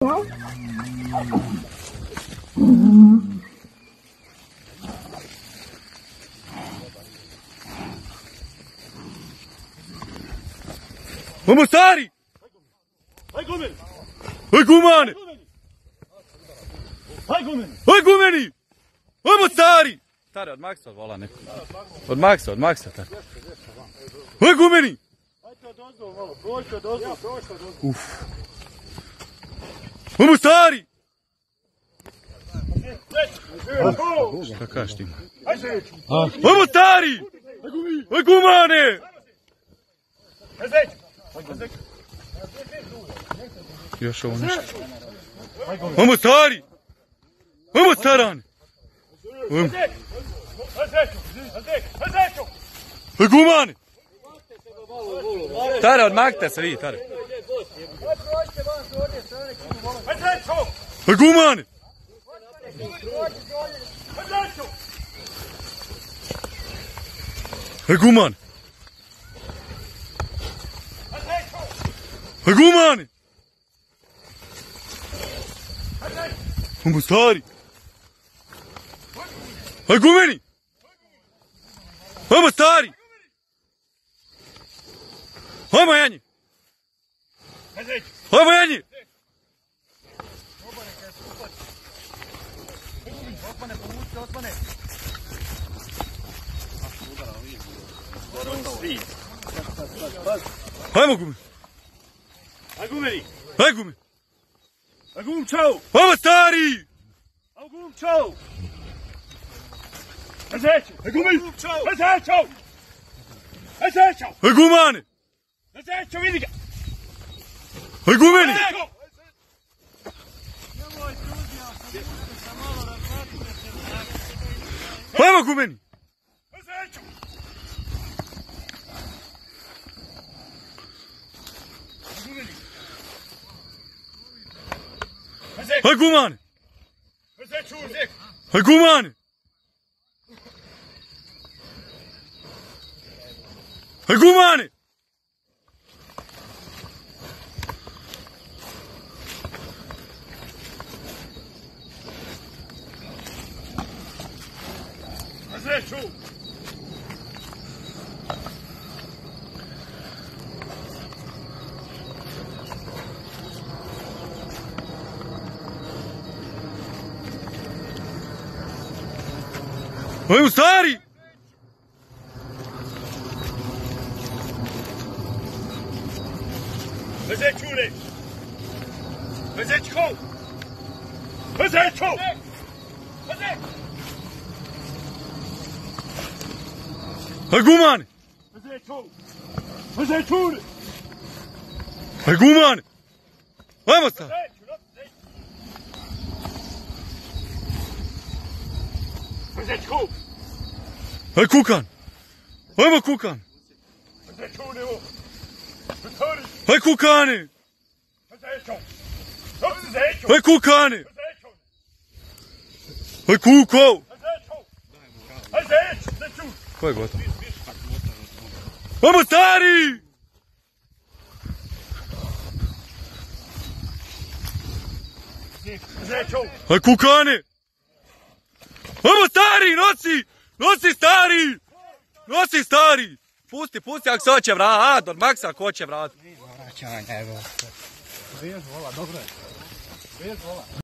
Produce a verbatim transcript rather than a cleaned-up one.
Vamos stari! Haj Gumeni! Haj Gumane! Haj Gumeni! Haj Gumeni! Vamos stari! Stari, od Maksa odvola neko. Od Maksa, od Maksa. Haj Gumeni! Hajte od ozdo malo, prođite od ozdo, prođite od ozdo. Uf. Vamos stari! Šta kažeš ti? Vamos stari! Haj Gumane! Još ovo nešto. Vamos stari! Vamos staran! Haj Gumane! Tare, odmakte se vi, Tare. Haj Gumane! Haj Gumane! Haj Gumane! Vamos stari! Haj Gumeni! Vamos stari! Hajmo Janje! Hajmo Janje! Hajmo Gumeni! Haj Gumeni! Haj Gumeni! Haj Gum, čau! Vamos stari! Haj Gum, čau! Haj Zeću! Haj Gumeni! Haj Zeću! Haj Zeću! Haj Gumane! Haj Zeću, vidi ga! Haj Gumeni! Hajmo Gumeni! Haj Zeću! Haj Gumane! Haj Zeću, Zeku! Haj Gumane! Haj Gumane! Haj Zeću! Hajmo stari! Haj Zeću, ne! Haj Zeću! Haj Zeću! Haj Zeću! Haj Gumane! Haj Zeću! Haj Zeću, ne! Haj Gumane! Hajmo stari! Haj Zeću! Haj Kukan! Hajmo Kukan! Haj Zeću, ne! Haj Haj Kukane! Zeću! Haj Zeću! Haj Kukane! Haj Zeću! Haj Kuko! Haj Zeću! Haj Zeću! Zeću! Ko je gotovo? Hajmo stari! Zeću! Haj Kukane! Hajmo stari, nosi! Nosi stari! Nosi stari! Pusti, pusti ako se hoće vrat, od Maksa ako hoće vrat. Vraćanje, evo. Bez vola, dobro je. Bez vola.